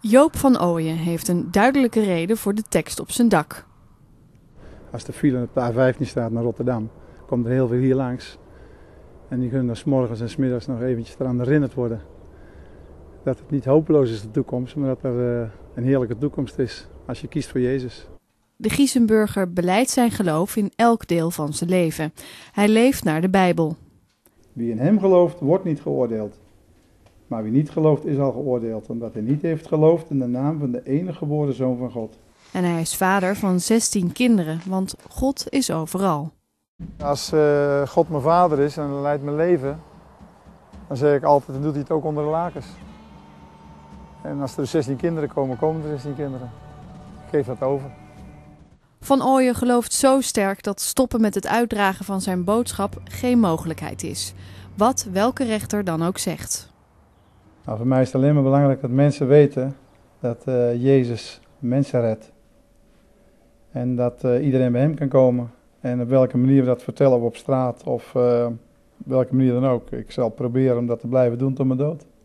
Joop van Ooyen heeft een duidelijke reden voor de tekst op zijn dak. Als de file op de A15 staat naar Rotterdam, komt er heel veel hier langs. En die kunnen 's morgens en 's middags nog eventjes eraan herinnerd worden. Dat het niet hopeloos is de toekomst, maar dat er een heerlijke toekomst is als je kiest voor Jezus. De Giezenburger belijdt zijn geloof in elk deel van zijn leven. Hij leeft naar de Bijbel. Wie in hem gelooft, wordt niet geoordeeld. Maar wie niet gelooft, is al geoordeeld, omdat hij niet heeft geloofd in de naam van de enige geboren Zoon van God. En hij is vader van 16 kinderen, want God is overal. Als God mijn vader is en leidt mijn leven, dan zeg ik altijd, dan doet hij het ook onder de lakens. En als er 16 kinderen komen, komen er 16 kinderen. Ik geef dat over. Van Ooyen gelooft zo sterk dat stoppen met het uitdragen van zijn boodschap geen mogelijkheid is. Wat welke rechter dan ook zegt. Nou, voor mij is het alleen maar belangrijk dat mensen weten dat Jezus mensen redt. En dat iedereen bij hem kan komen. En op welke manier we dat vertellen, of op straat of welke manier dan ook. Ik zal proberen om dat te blijven doen tot mijn dood.